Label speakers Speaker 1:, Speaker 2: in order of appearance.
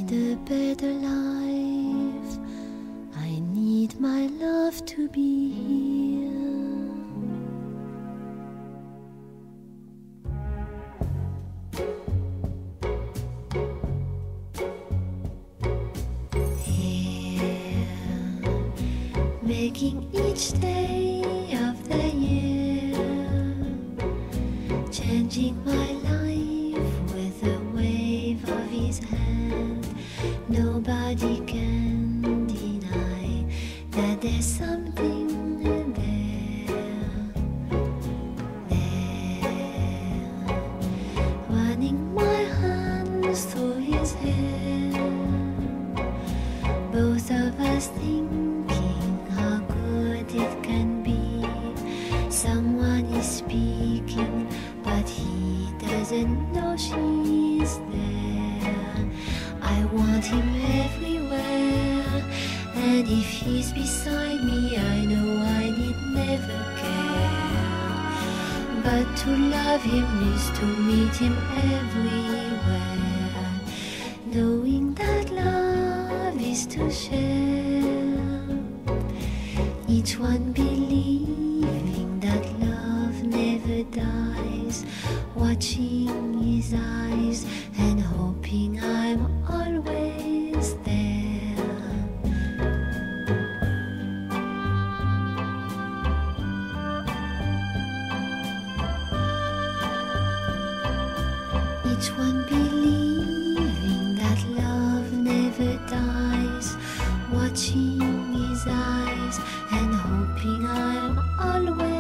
Speaker 1: a better life, I need my love to be here. Here, making each day of the year, changing my life with a wave of his hand. Nobody can deny that there's something there, running my hands through his hair, both of us thinking how good it can be. Someone is speaking, but he doesn't know she's there. I want him everywhere, and if he's beside me, I know I need never care. But to love him is to meet him everywhere, knowing that love is to share, each one believing that love never dies, watching his eyes and hoping I'm always there. Each one believing that love never dies, watching his eyes and hoping I'm always